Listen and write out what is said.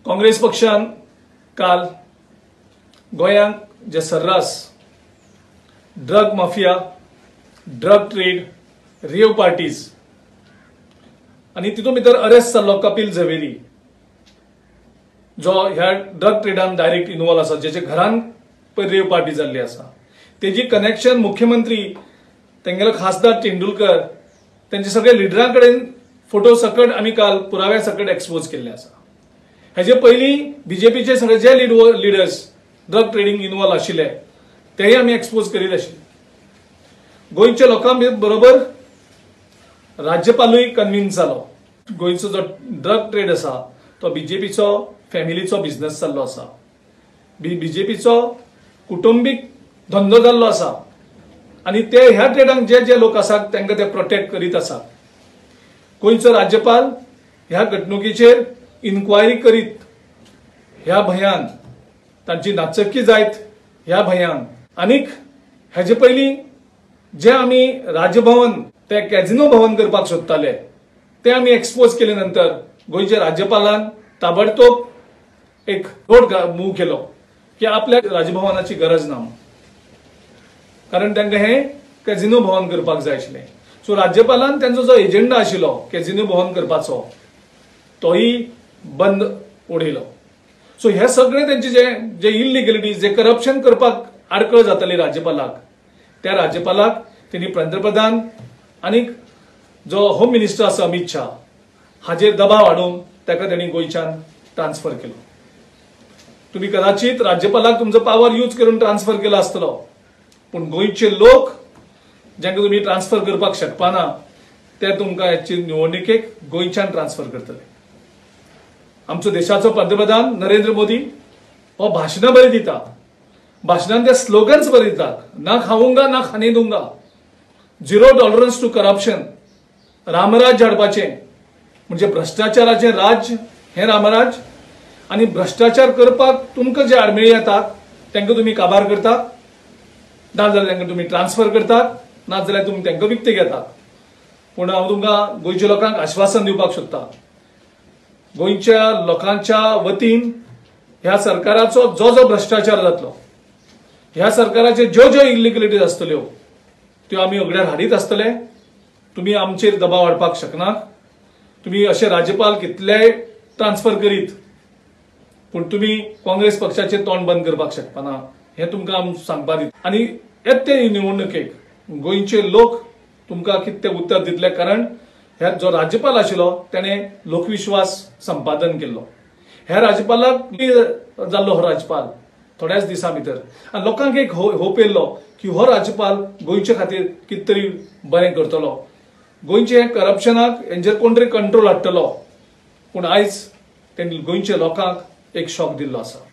काँग्रेस पक्षान काल गोयांत जे सर्रास drug mafia, drug trade, rave parties आणि तितून भितर अरेस्ट जाल्लो कपिल झवेरी जो ह्या ड्रग ट्रेडान डायरेक्ट इन्वॉल्व आसा, जेच्या घरान रेव पार्टी जाल्ली आसा, तेजी कनेक्शन मुख्यमंत्री तेंगेलो खासदार तेंडुलकर त्यांचे सगळे लिडरां कडेन फोटो सकट आमी काल पुराव्या सकट एक्सपोज केल्ले आसा। हेजे पयलीं बीजेपीचे सगळे जे लिडर्स ड्रग ट्रेडिंग इन्वॉल्व आशिल्ले तेही आमी एक्सपोज करीत आशिल्ले। गोंयच्या लोकां बरोबर राज्यपालूय कन्विन्स जालो। गोंयचो जो ड्रग ट्रेड आसा तो बीजेपीचो फॅमिलीचो बिझनेस जाल्लो आसा, बीजेपीचो कुटुंबीक धंदो जाल्लो आसा आणि ते ह्या ट्रेडांक जे जे लोक आसात तांकां ते प्रोटेक्ट करीत आसा। गोंयचो राज्यपाल ह्या घडणुकीचेर इन्क्वायरी करीत ह्या भंयान तांची नाचक्की जायत ह्या भंयान आनीक हेजे पयलीं जे आमी राजभवन ते कॅझिनो भवन करपाक सोदताले ते आमी एक्सपोज केले नंतर गोंयच्या राज्यपालान ताबडतोब एक रोड मूव केलो की आपल्या राजभवनाची गरज ना, कारण तांकां हे कॅझिनो भवन करपाक जाय आशिल्लें। सो राज्यपालान त्यांचो जो एजेंडा आशिल्लो कॅझिनो भवन करपाचो तोही बंद उडयलो। सो हे सगळे त्यांचे जे इलिगलिटीज, जे करप्शन करपाक आडखळ जाताली राज्यपालाक, त्या राज्यपालाक त्यांनी पंतप्रधान आणि जो होम मिनिस्टर आसा अमित शाह हाजेर दबाव हाडून ताका त्यांनी गोंयच्यान ट्रान्सफर केलो। तुम्ही कदाचित राज्यपालाक तुमचो पावर यूज करून ट्रान्सफर केलो आसतलो, पण गोंयचे लोक जांकां तुम्ही ट्रान्सफर करपाक शकपाना ते तुमकां ह्याची निवडणुकेक गोंयच्यान ट्रान्सफर करतले। आमचो देशाचो पंतप्रधान नरेंद्र मोदी हो भाशणां बरी दिता, भाशणांत ते स्लोगन्स बरे दितात, ना खाऊंगा ना खाने दूंगा, झिरो टॉलरन्स टू करप्शन, रामराज्य हाडपाचें म्हणजे भ्रष्टाचाराचें राज हें रामराज, आणि भ्रष्टाचार करपाक तुमकां जे आडमेळी येतात तांकां तुम्ही काबार करतात, ना जाल्यार तांकां तुम्ही ट्रान्सफर करतात, ना जाल्यार तुम्ही तांकां विकते घेतात। पूण हांव तुमकां गोंयच्या लोकांक आश्वासन दिवपाक सोदता, गोंयच्या लोकांच्या वतीन ह्या सरकाराचो जो जो भ्रष्टाचार जातलो, ह्या सरकाराचे ज्यो ज्यो इलिगलिटीज आसतल्यो त्यो आमी उगड्यार हाडीत आसतले। तुम्ही आमचेर दबाव हाडपाक शकनात, तुम्ही असे राज्यपाल कितलेय ट्रान्सफर करीत पण तुम्ही काँग्रेस पक्षाचे तोंड बंद करपाक शकपाना, हे तुमकां सांगपाक दिता। आनी येते निवडणुकेक गोंयचे लोक तुमकां कितें उत्तर दितले, कारण ह्या जो राज्यपाल आशिल्लो त्याने लोकविश्वास संपादन केल्लो। ह्या राज्यपालाक जाल्लो हो राज्यपाल थोड्याच दिसां भितर आनी लोकांक एक होप येयल्लो की हो राज्यपाल गोंयचे खातीर कितें तरी बरें करतलो, गोंयचे करप्शनाक हेंचेर कोण तरी कंट्रोल हाडटलो। पूण आयज तेणी गोंयच्या लोकांक एक शॉक दिल्लो आसा।